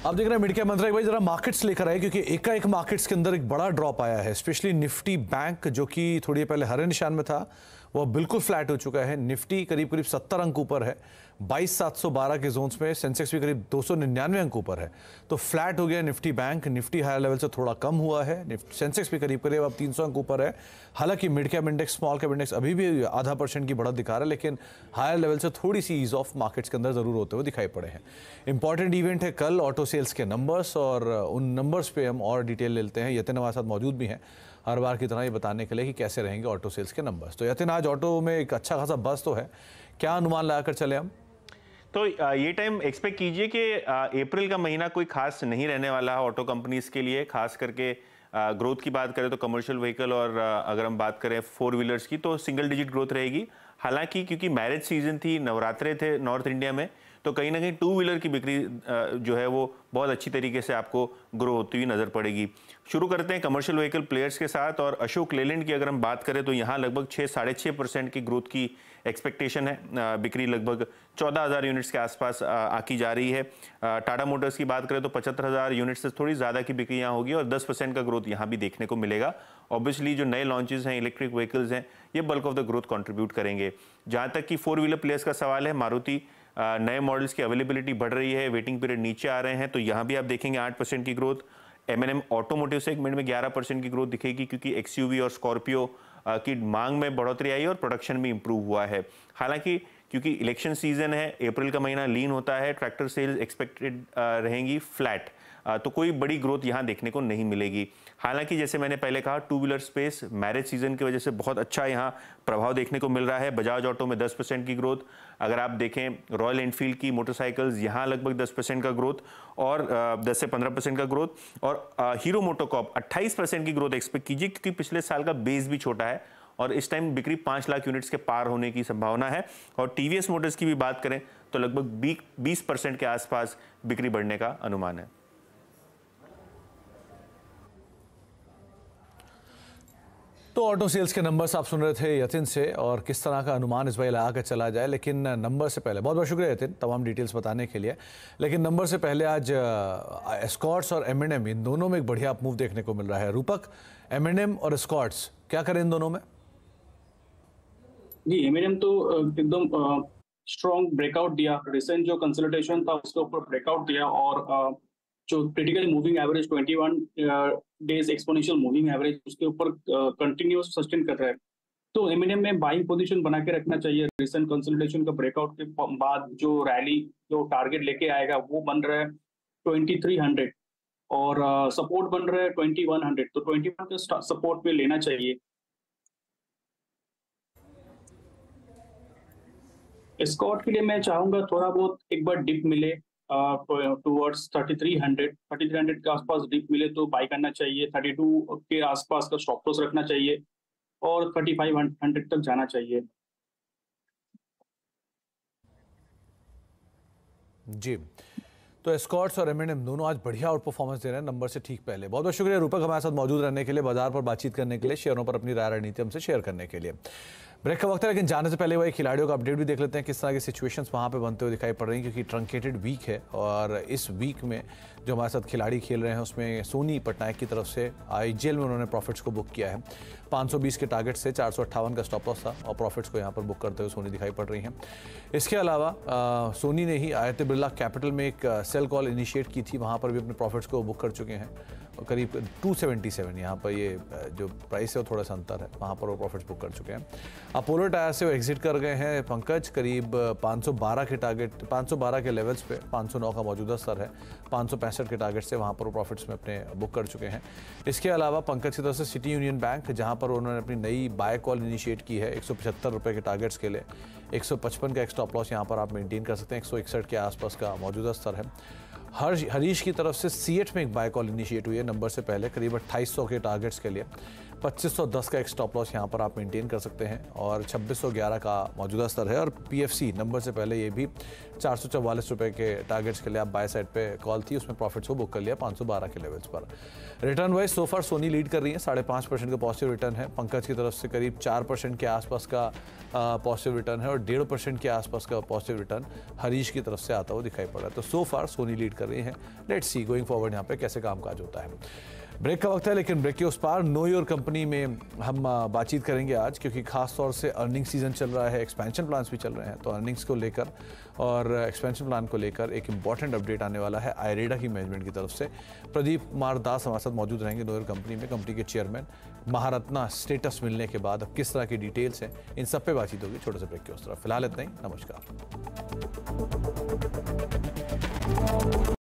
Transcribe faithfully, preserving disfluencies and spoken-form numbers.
आप देख रहे हैं मिड कैप मंत्रा। एक भाई जरा मार्केट्स लेकर आए, क्योंकि एकाएक मार्केट्स के अंदर एक बड़ा ड्रॉप आया है। स्पेशली निफ्टी बैंक जो कि थोड़ी पहले हरे निशान में था, वो बिल्कुल फ्लैट हो चुका है। निफ्टी करीब करीब सत्तर अंक ऊपर है, बाईस सात सौ बारह के जोन्स में। सेंसेक्स भी करीब दो सौ निन्यानवे अंक ऊपर है, तो फ्लैट हो गया Nifty bank. Nifty higher level से थोड़ा कम हुआ है। सेंसेक्स भी करीब करीब अब तीन सौ अंक ऊपर है। हालांकि mid cap index, small cap index अभी भी आधा परसेंट की बढ़त दिखा रहा है, लेकिन हायर लेवल से थोड़ी सी ईज ऑफ मार्केट्स के अंदर जरूर होते हुए दिखाई पड़े हैं। इंपॉर्टेंट इवेंट है कल, ऑटो सेल्स के नंबर्स, और उन नंबर्स पे हम और डिटेल लेते हैं। यतिन हमारे साथ मौजूद भी हैं हर बार की तरह ये बताने के लिए कि कैसे रहेंगे ऑटो सेल्स के नंबर्स। तो यतिन, आज ऑटो में एक अच्छा खासा बस तो है, क्या अनुमान लगाकर चले हम? तो ये टाइम एक्सपेक्ट कीजिए कि अप्रैल का महीना कोई खास नहीं रहने वाला है ऑटो कंपनीज के लिए। खास करके ग्रोथ की बात करें तो कमर्शियल व्हीकल और अगर हम बात करें फोर व्हीलर्स की तो सिंगल डिजिट ग्रोथ रहेगी। हालांकि क्योंकि मैरिज सीजन थी, नवरात्रे थे नॉर्थ इंडिया में, तो कहीं ना कहीं टू व्हीलर की बिक्री जो है वो बहुत अच्छी तरीके से आपको ग्रो होती हुई नजर पड़ेगी। शुरू करते हैं कमर्शियल व्हीकल प्लेयर्स के साथ, और अशोक लेलैंड की अगर हम बात करें तो यहाँ लगभग छः साढ़े छः परसेंट की ग्रोथ की एक्सपेक्टेशन है। बिक्री लगभग चौदह हज़ार यूनिट्स के आसपास आकी जा रही है। टाटा मोटर्स की बात करें तो पचहत्तर हज़ार यूनिट्स से थोड़ी ज़्यादा की बिक्री यहाँ होगी, और दस परसेंट का ग्रोथ यहाँ भी देखने को मिलेगा। ऑब्वियसली जो नए लॉन्चेस हैं, इलेक्ट्रिक व्हीकल्स हैं, ये bulk of the growth contribute करेंगे। जहाँ तक कि फोर व्हीलर प्लेयर्स का सवाल है, मारुति नए मॉडल्स की अवेलेबिलिटी बढ़ रही है, वेटिंग पीरियड नीचे आ रहे हैं, तो यहाँ भी आप देखेंगे आठ परसेंट की growth. M N M automotive segment में ग्यारह परसेंट की ग्रोथ दिखेगी, क्योंकि एक्सयूवी और स्कॉर्पियो की मांग में बढ़ोतरी आई और प्रोडक्शन भी इंप्रूव हुआ है। हालांकि क्योंकि इलेक्शन सीजन है, अप्रैल का महीना लीन होता है, ट्रैक्टर सेल्स एक्सपेक्टेड रहेंगी फ्लैट, तो कोई बड़ी ग्रोथ यहाँ देखने को नहीं मिलेगी। हालांकि जैसे मैंने पहले कहा, two wheeler space marriage season की वजह से बहुत अच्छा यहाँ प्रभाव देखने को मिल रहा है। बजाज ऑटो में दस परसेंट की ग्रोथ, अगर आप देखें रॉयल एनफील्ड की मोटरसाइकिल्स, यहाँ लगभग दस परसेंट का ग्रोथ, और दस से पंद्रह परसेंट का ग्रोथ, और हीरो मोटोकॉर्प अट्ठाईस परसेंट की ग्रोथ एक्सपेक्ट कीजिए, क्योंकि पिछले साल का बेस भी छोटा है और इस टाइम बिक्री पाँच लाख यूनिट्स के पार होने की संभावना है। और टीवीएस मोटर्स की भी बात करें तो लगभग बीस परसेंट के आसपास बिक्री बढ़ने का अनुमान है। तो ऑटो सेल्स के नंबर्स आप सुन रहे थे यतिन से, और किस तरह का अनुमान इस भाई लगा कर चला जाए। लेकिन नंबर से पहले बहुत बहुत शुक्रिया यतिन तमाम डिटेल्स बताने के लिए। लेकिन नंबर से पहले आज एस्कॉर्ट्स और एम एंड एम, इन दोनों में एक बढ़िया मूव देखने को मिल रहा है। रूपक, एम एंड एम और एस्कॉर्ट्स क्या करें इन दोनों में? जी, एम एंड एम तो एकदम स्ट्रॉन्ग ब्रेकआउट दिया। रिसेंट जो कंसोलिडेशन था उसके ऊपर ब्रेकआउट दिया, और जो क्रिटिकल मूविंग एवरेज इक्कीस डेज एक्सपोनेंशियल मूविंग एवरेज उसके ऊपर कंटिन्यूअस सस्टेन कर रहा है। तो एम एंड एम में बाइंग पोजीशन बना के रखना चाहिए। रिसेंट कंसोलिडेशन का ब्रेकआउट के बाद जो रैली, जो टारगेट लेके आएगा वो बन रहा है तेईस सौ, और सपोर्ट बन रहा है इक्कीस सौ, तो इक्कीस का सपोर्ट पे लेना चाहिए। एस्कॉर्ट के लिए मैं चाहूंगा थोड़ा बहुत एक बार डिप मिले टुवर्ड्स तैंतीस सौ, तैंतीस सौ के आसपास डिप मिले तो बाई करना चाहिए। बत्तीस के आसपास का स्टॉप लॉस रखना चाहिए, और पैंतीस सौ तक जाना चाहिए। जी, तो एस्कॉर्ट्स और एम एंड एम दोनों आज बढ़िया आउट परफॉर्मेंस दे रहे हैं नंबर से ठीक पहले। बहुत बहुत शुक्रिया रूपक हमारे साथ मौजूद रहने के लिए, बाजार पर बातचीत करने के लिए, शेयरों पर अपनी राय रणनीति हमसे शेयर करने के लिए। ब्रेक का वक्त है, लेकिन जाने से पहले वही खिलाड़ियों का अपडेट भी देख लेते हैं, किस तरह की सिचुएशंस वहाँ पे बनते हुए दिखाई पड़ रही हैं, क्योंकि ट्रंकेटेड वीक है। और इस वीक में जो हमारे साथ खिलाड़ी खेल रहे हैं उसमें सोनी पटनायक की तरफ से आईजीएल में उन्होंने प्रॉफिट्स को बुक किया है। पाँच सौ बीस के टारगेट से चार सौ अट्ठावन का स्टॉप लॉस था, और प्रॉफिट्स को यहाँ पर बुक करते हुए सोनी दिखाई पड़ रही हैं। इसके अलावा आ, सोनी ने ही आदित्य बिरला कैपिटल में एक सेल कॉल इनिशिएट की थी, वहाँ पर भी अपने प्रॉफिट्स को बुक कर चुके हैं। और करीब दो सौ सतहत्तर यहाँ पर ये जो प्राइस है वो थोड़ा सा अंतर है, वहाँ पर वो प्रॉफिट्स बुक कर चुके हैं। अपोलो टायर से वो एग्जिट कर गए हैं पंकज, करीब पाँच सौ बारह के टारगेट, पाँच सौ बारह के लेवल्स पे, पाँच सौ नौ का मौजूदा स्तर है, पाँच सौ पैंसठ के टारगेट से वहाँ पर वो प्रॉफिट्स में अपने बुक कर चुके हैं। इसके अलावा पंकज की तरफ से सिटी यूनियन बैंक, जहाँ पर उन्होंने अपनी नई बाय कॉल इनिशिएट की है एक सौ पचहत्तर रुपये के टारगेट्स के लिए, एक सौ पचपन का एक स्टॉप लॉस यहाँ पर आप मेंटेन कर सकते हैं, एक सौ इकसठ के आसपास का मौजूदा स्तर है। हर्ष हरीश की तरफ से सीएट में एक बाय कॉल इनिशिएट हुई है नंबर से पहले, करीब अट्ठाईस सौ के टारगेट्स के लिए, पच्चीस सौ दस का एक स्टॉप लॉस यहाँ पर आप मेंटेन कर सकते हैं और छब्बीस सौ ग्यारह का मौजूदा स्तर है। और पीएफसी नंबर से पहले ये भी चार सौ चौवालीस रुपये के टारगेट्स के लिए आप बाय साइड पे कॉल थी, उसमें प्रॉफिट्स को बुक कर लिया पाँच सौ बारह के लेवल्स पर। Return wise so far Sony lead कर रही है, साढ़े पाँच परसेंट का पॉजिटिव रिटर्न है। पंकज की तरफ से करीब चार परसेंट के आसपास का पॉजिटिव रिटर्न है और डेढ़ परसेंट के आसपास का पॉजिटिव रिटर्न हरीश की तरफ से आता हुआ दिखाई पड़ रहा है। तो सो फार सोनी लीड कर रही है। लेट्स सी गोइंग फॉरवर्ड यहाँ पे कैसे कामकाज होता है। ब्रेक का वक्त है, लेकिन ब्रेक के उस पार नो योर कंपनी में हम बातचीत करेंगे आज, क्योंकि खास तौर से अर्निंग सीजन चल रहा है, एक्सपेंशन प्लान्स भी चल रहे हैं। तो अर्निंग्स को लेकर और एक्सपेंशन प्लान को लेकर एक इंपॉर्टेंट अपडेट आने वाला है आईरेडा की मैनेजमेंट की तरफ से। प्रदीप कुमार दास हमारे साथ मौजूद रहेंगे, नो योर कंपनी में कंपनी के चेयरमैन। महारत्ना स्टेटस मिलने के बाद अब किस तरह की डिटेल्स हैं, इन सब पे बातचीत होगी छोटे से ब्रेक के उस तरफ। फिलहाल इतना ही, नमस्कार।